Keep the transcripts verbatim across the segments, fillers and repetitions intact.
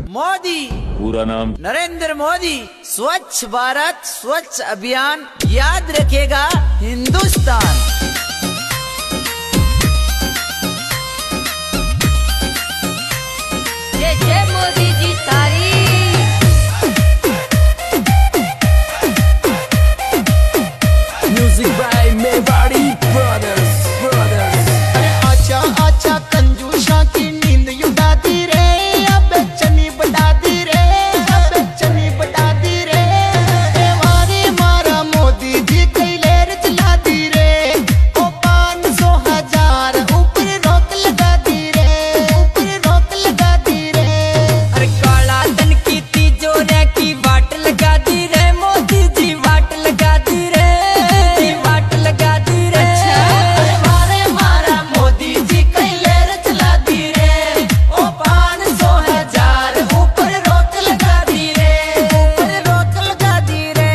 मोदी पूरा नाम नरेंद्र मोदी। स्वच्छ भारत स्वच्छ अभियान याद रखेगा हिंदुस्तान। जय जय मोदी जी तारी। Music by Mewari brothers brothers. अरे आचा आचा कंजूसा की नींद उड़ा दी रे, अब चनी बता दी रे, अब चनी बता दी रे। ए वारे मारा मोदी जी कई लेर चला दी रे, ओ पाँच सौ हजार ऊपर रोक लगा दी रे, ऊपर रोक लगा दी रे। अरे काला धन की तिजोरी की वाट लगा दी रे, मोदी जी वाट लगा दी रे, वाट लगा दी रे। अरे वारे मारा मोदी जी कई लेर चला दी रे, ओ पाँच सौ हजार ऊपर रोक लगा दी रे, ऊपर रोक लगा दी रे।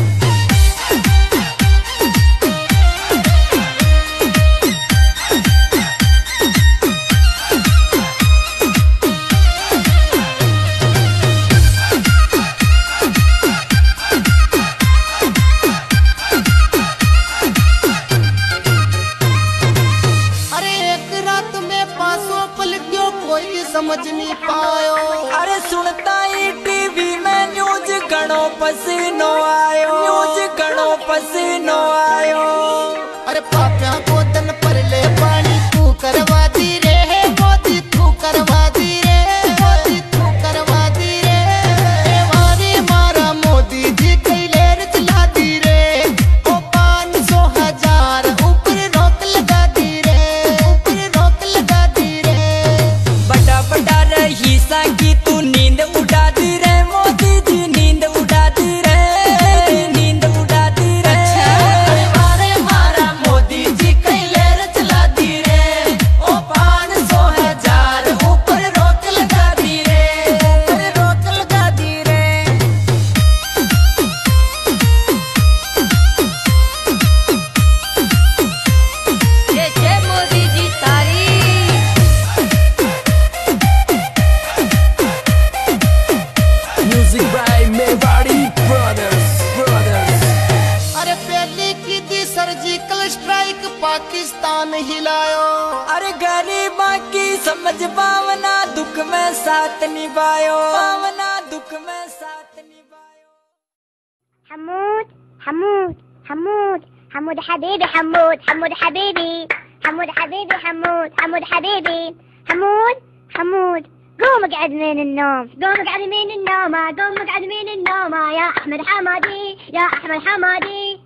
अरे एक रात में पासों पल क्यों कोई समझ नहीं पायो। अरे सुनता ही टीवी में न्यूज गणो पसीनो आयो, न्यूज गणो पसीनो आयो। अरे पापिया को तन पर ले पानी तू करवा दी रे, मोदी तू करवा दी रे, मोदी तू करवा दी रे। ए वारे मारा मोदी जी कई लेर चला दी रे, ओ पाँच सौ हजार ऊपर रोक लगा दी रे, ऊपर रोक लगा दी रे। बड़ा बड़ा रही की तू नींद उड़ा दी रे, मोदी जी नींद उड़ा दी रे, नींद उड़ा दी रे। अरे वारे मारा मोदी जी कई लेर चला दी रे, ओ पाँच सौ हजार ऊपर रोक लगा दी रे, ऊपर रोक लगा दी रे। जय जय मोदी जी तारी। Music by Mewari brothers brothers. अरे पहले की दी सर्जिकल स्ट्राइक पाकिस्तान हिलायो। अरे गरीबा की समझ भावना दुख में साथ निभायो, भावना दुख में साथ निभायो। حمود حمود حمود حمود حبيبي حمود حمود حبيبي حمود حبيبي حمود حمود حبيبي حمود حمود قوم اقعد من النوم، قوم اقعد من النوم، قوم اقعد من النوم يا احمد حمادي، يا احمد حمادي.